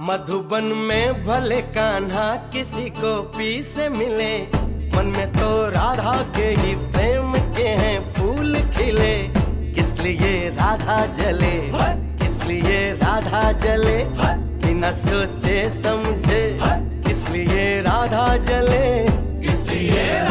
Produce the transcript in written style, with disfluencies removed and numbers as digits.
मधुबन में भले कान्हा किसी को पी से मिले, मन में तो राधा के ही प्रेम के हैं फूल खिले। किस लिए राधा जले, किस लिए राधा जले, बिना सोचे समझे किस लिए राधा जले, किस लिए